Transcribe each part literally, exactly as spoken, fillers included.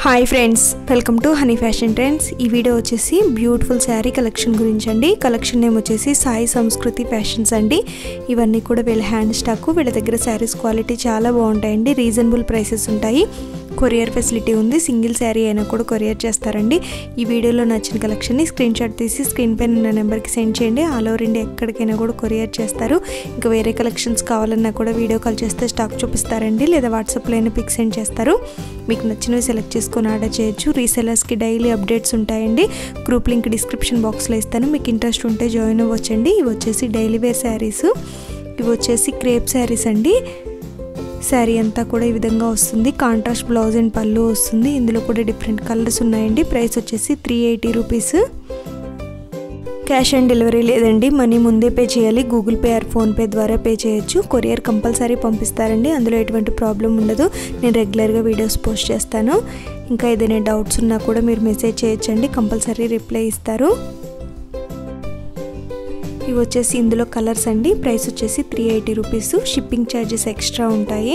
Hi friends, welcome to Honey Fashion Trends. ఈ video వచ్చేసి beautiful sari collection గురించి అండి. కలెక్షన్ నేమ్ వచ్చేసి సాయి సంస్కృతి ఫ్యాషన్స్ అండి. ఇవన్నీ కూడా వీళ్ళ హ్యాండ్ స్టాక్. వీళ్ళ దగ్గర శారీస్ క్వాలిటీ చాలా బాగుంటాయండి. రీజనబుల్ ప్రైసెస్ ఉంటాయి. కొరియర్ ఫెసిలిటీ ఉంది. సింగిల్ శారీ అయినా కూడా కొరియర్ చేస్తారండి. ఈ వీడియోలో నచ్చిన కలెక్షన్ని స్క్రీన్ షాట్ తీసి స్క్రీన్ పైన ఉన్న నెంబర్కి సెండ్ చేయండి. ఆల్ ఓవర్ ఇండియా ఎక్కడికైనా కూడా కొరియర్ చేస్తారు. ఇంకా వేరే కలెక్షన్స్ కావాలన్నా కూడా వీడియో కాల్ చేస్తే స్టాక్ చూపిస్తారండి, లేదా వాట్సాప్లో అయినా పిక్ సెండ్ చేస్తారు. మీకు నచ్చినవి సెలెక్ట్ చేసుకొని ఆర్డర్ చేయొచ్చు. రీసెలర్స్కి డైలీ అప్డేట్స్ ఉంటాయండి. గ్రూప్ లింక్ డిస్క్రిప్షన్ బాక్స్లో ఇస్తాను. మీకు ఇంట్రెస్ట్ ఉంటే జాయిన్ అవ్వచ్చండి. ఇవి వచ్చేసి డైలీ వేర్ శారీస్. ఇవి వచ్చేసి క్రేప్ శారీస్ అండి. శారీ అంతా కూడా ఈ విధంగా వస్తుంది. కాంట్రాస్ట్ బ్లౌజ్ అండ్ పళ్ళు వస్తుంది. ఇందులో కూడా డిఫరెంట్ కలర్స్ ఉన్నాయండి. ప్రైస్ వచ్చేసి three eighty rupees. Cash on delivery లేదండి, మనీ ముందే పే చేయాలి. గూగుల్ పే ఆర్ ఫోన్పే ద్వారా పే చేయొచ్చు. కొరియర్ కంపల్సరీ పంపిస్తారండి, అందులో ఎటువంటి ప్రాబ్లం ఉండదు. నేను రెగ్యులర్గా వీడియోస్ పోస్ట్ చేస్తాను. ఇంకా ఏదైనా డౌట్స్ ఉన్నా కూడా మీరు మెసేజ్ చేయొచ్చండి, కంపల్సరీ రిప్లై ఇస్తారు. ఇవి వచ్చేసి ఇందులో కలర్స్ అండి. ప్రైస్ వచ్చేసి three eighty rupees. Shipping charges extra ఉంటాయి.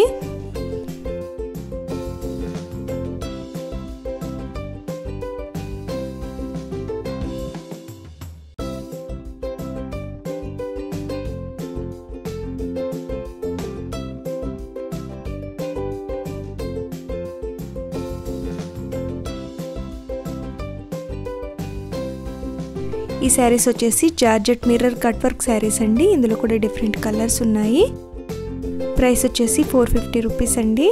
ఈ శారీస్ వచ్చేసి georgette mirror cut work saris అండి. ఇందులో కూడా డిఫరెంట్ కలర్స్ ఉన్నాయి. ప్రైస్ వచ్చేసి ఫోర్ ఫిఫ్టీ రూపీస్ అండి.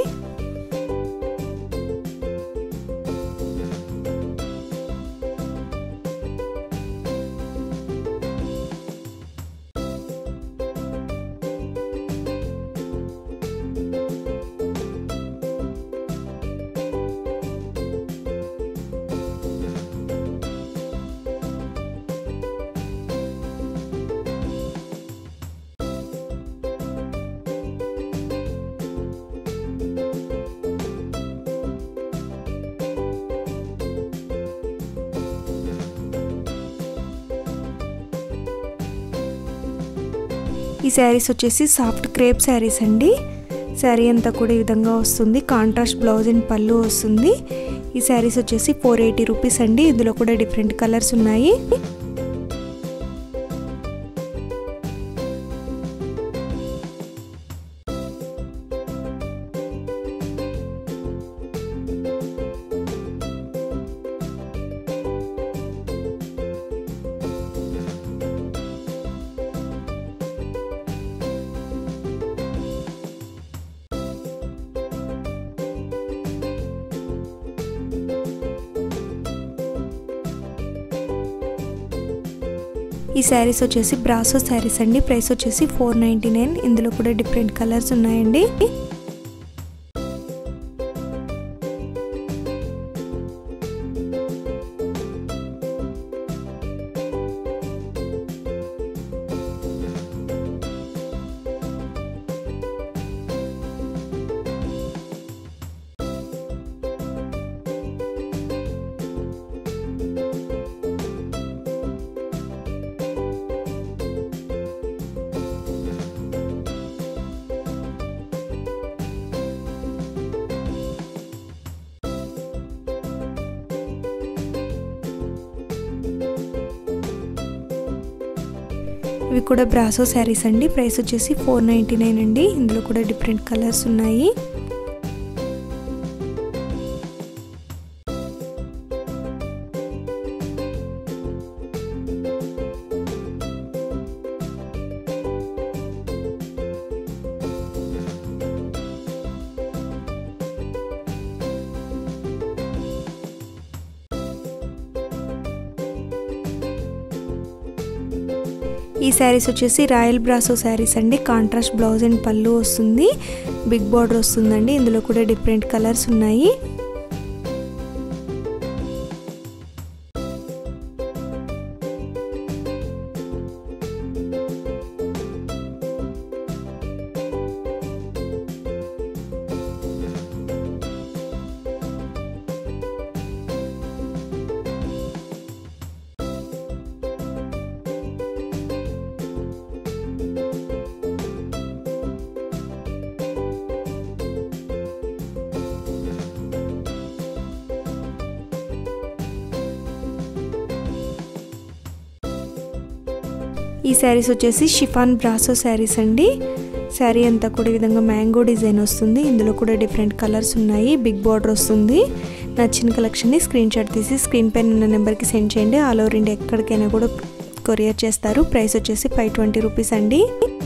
ఈ శారీస్ వచ్చేసి సాఫ్ట్ క్రేప్ శారీస్ అండి. శారీ అంతా కూడా ఈ విధంగా వస్తుంది. కాంట్రాస్ట్ బ్లౌజ్ అండ్ పళ్ళు వస్తుంది. ఈ శారీస్ వచ్చేసి ఫోర్ ఎయిటీ రూపీస్ అండి. ఇందులో కూడా డిఫరెంట్ కలర్స్ ఉన్నాయి. ఈ శారీస్ వచ్చేసి బ్రాసో శారీస్ అండి. ప్రైస్ వచ్చేసి ఫోర్ నైంటీ నైన్. ఇందులో కూడా డిఫరెంట్ కలర్స్ ఉన్నాయండి. ఇవి కూడా బ్రాసో శారీస్ అండి. ప్రైస్ వచ్చేసి ఫోర్ నైంటీ నైన్ అండి. ఇందులో కూడా డిఫరెంట్ కలర్స్ ఉన్నాయి. ఈ శారీస్ వచ్చేసి రాయల్ బ్రాసో శారీస్ అండి. కాంట్రాస్ట్ బ్లౌజ్ అండ్ పళ్ళు వస్తుంది. బిగ్ బార్డర్ వస్తుందండి. ఇందులో కూడా డిఫరెంట్ కలర్స్ ఉన్నాయి. ఈ శారీస్ వచ్చేసి షిఫాన్ బ్రాసో శారీస్ అండి. శారీ అంతా కూడా ఈ విధంగా మ్యాంగో డిజైన్ వస్తుంది. ఇందులో కూడా డిఫరెంట్ కలర్స్ ఉన్నాయి. బిగ్ బార్డర్ వస్తుంది. నచ్చిన కలెక్షన్ని స్క్రీన్ షాట్ తీసి స్క్రీన్ పైన ఉన్న నెంబర్కి సెండ్ చేయండి. ఆల్ ఓవర్ ఇండియా ఎక్కడికైనా కూడా కొరియర్ చేస్తారు. ప్రైస్ వచ్చేసి ఫైవ్ ట్వంటీ రూపీస్ అండి.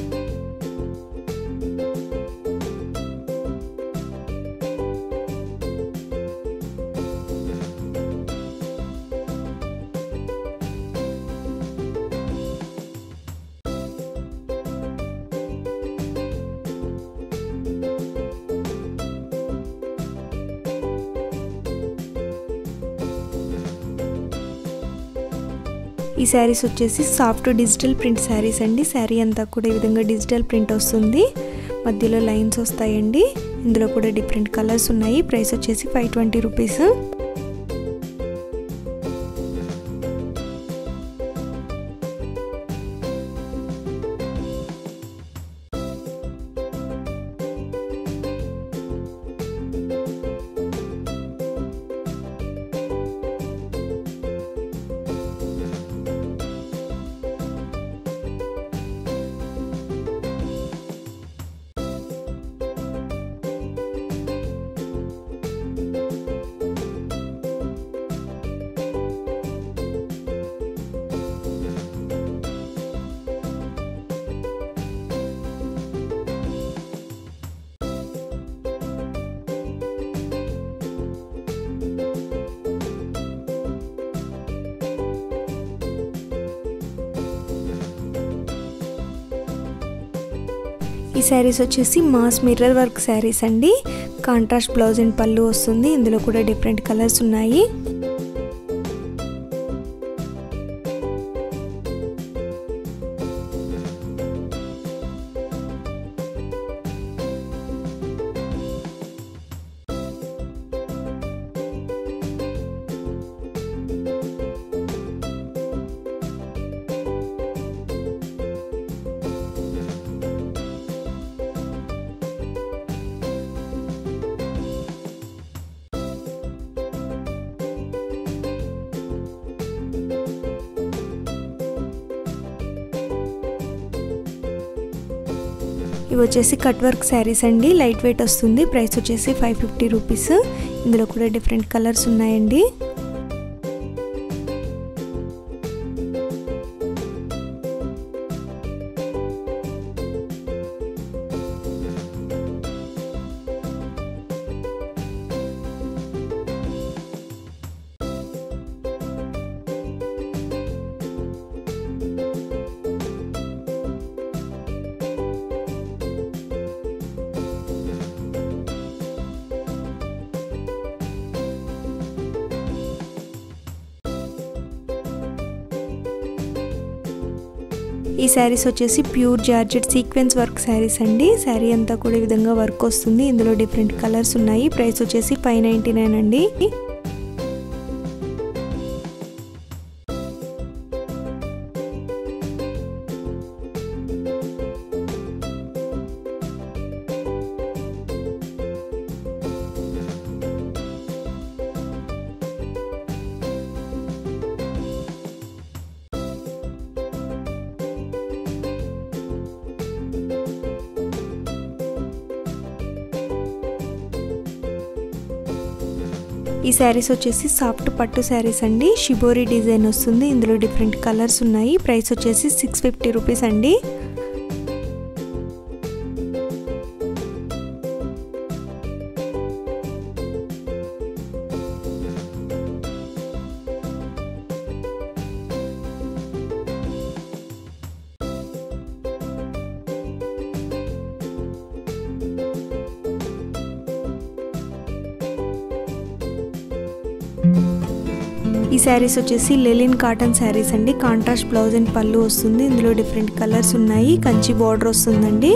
ఈ శారీస్ వచ్చేసి సాఫ్ట్ డిజిటల్ ప్రింట్ శారీస్ అండి. శారీ అంతా కూడా ఈ విధంగా డిజిటల్ ప్రింట్ వస్తుంది. మధ్యలో లైన్స్ వస్తాయండి. ఇందులో కూడా డిఫరెంట్ కలర్స్ ఉన్నాయి. ప్రైస్ వచ్చేసి ఫైవ్ ట్వంటీ రూపీస్. ఈ శారీస్ వచ్చేసి మాస్ మిర్రర్ వర్క్ శారీస్ అండి. కాంట్రాస్ట్ బ్లౌజ్ అండ్ పళ్ళు వస్తుంది. ఇందులో కూడా డిఫరెంట్ కలర్స్ ఉన్నాయి. ఇవి వచ్చేసి కట్ వర్క్ శారీస్ అండి. లైట్ వెయిట్ వస్తుంది. ప్రైస్ వచ్చేసి ఫైవ్ ఫిఫ్టీ రూపీస్. ఇందులో కూడా డిఫరెంట్ కలర్స్ ఉన్నాయండి. ఈ శారీస్ వచ్చేసి pure georgette sequence work saris అండి. శారీ అంతా కూడా ఈ విధంగా వర్క్ వస్తుంది. ఇందులో డిఫరెంట్ కలర్స్ ఉన్నాయి. ప్రైస్ వచ్చేసి ఫైవ్ నైంటీ నైన్ అండి. ఈ శారీస్ వచ్చేసి సాఫ్ట్ పట్టు శారీస్ అండి. షిబోరి డిజైన్ వస్తుంది. ఇందులో డిఫరెంట్ కలర్స్ ఉన్నాయి. ప్రైస్ వచ్చేసి సిక్స్ ఫిఫ్టీ రూపీస్ అండి. ఈ శారీస్ వచ్చేసి లెలిన్ కాటన్ శారీస్ అండి. కాంట్రాస్ట్ బ్లౌజ్ అండ్ పళ్ళు వస్తుంది. ఇందులో డిఫరెంట్ కలర్స్ ఉన్నాయి. కంచి బార్డర్ వస్తుందండి.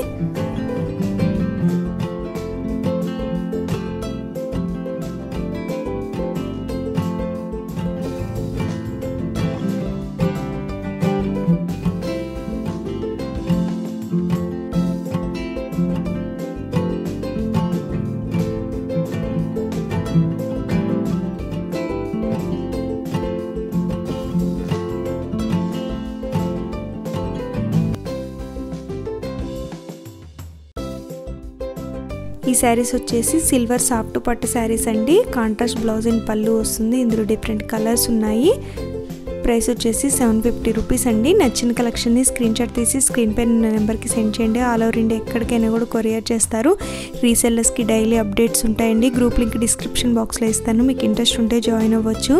ఈ శారీస్ వచ్చేసి సిల్వర్ సాఫ్ట్ పట్టు శారీస్ అండి. కాంట్రాస్ట్ బ్లౌజ్ అండ్ పళ్ళు వస్తుంది. ఇందులో డిఫరెంట్ కలర్స్ ఉన్నాయి. ప్రైస్ వచ్చేసి సెవెన్ ఫిఫ్టీ రూపీస్ అండి. నచ్చిన కలెక్షన్ని స్క్రీన్ షాట్ తీసి స్క్రీన్ పైన ఉన్న నెంబర్కి సెండ్ చేయండి. ఆల్ ఓవర్ ఇండియా ఎక్కడికైనా కూడా కొరియర్ చేస్తారు. రీసెల్లర్స్కి డైలీ అప్డేట్స్ ఉంటాయండి. గ్రూప్ లింక్ డిస్క్రిప్షన్ బాక్స్లో ఇస్తాను, మీకు ఇంట్రెస్ట్ ఉంటే జాయిన్ అవ్వచ్చు.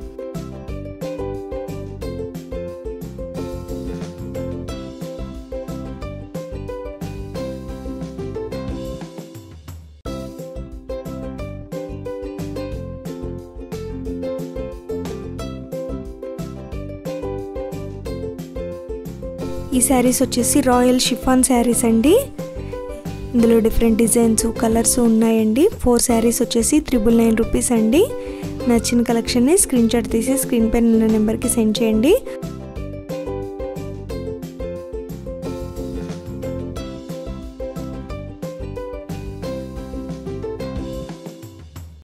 ఈ శారీస్ వచ్చేసి రాయల్ షిఫాన్ శారీస్ అండి. ఇందులో డిఫరెంట్ డిజైన్స్ కలర్స్ ఉన్నాయండి. ఫోర్ శారీస్ వచ్చేసి త్రిబుల్ నైన్ రూపీస్ అండి. నచ్చిన కలెక్షన్ని స్క్రీన్ షాట్ తీసి స్క్రీన్ పైన ఉన్న నెంబర్కి సెండ్ చేయండి.